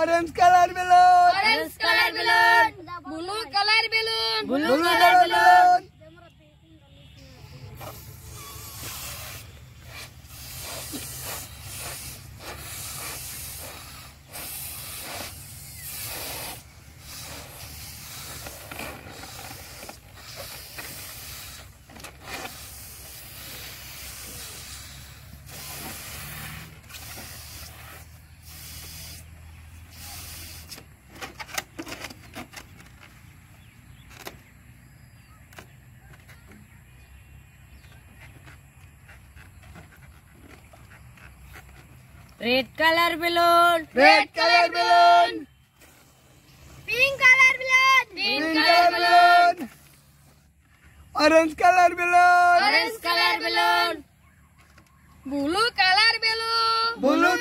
Orange color balloon. Orange color balloon. Blue color balloon. Blue color balloon. Red color balloon. Red color balloon. Pink color balloon. Pink color balloon. Orange color balloon. Orange color balloon. Blue color balloon. Blue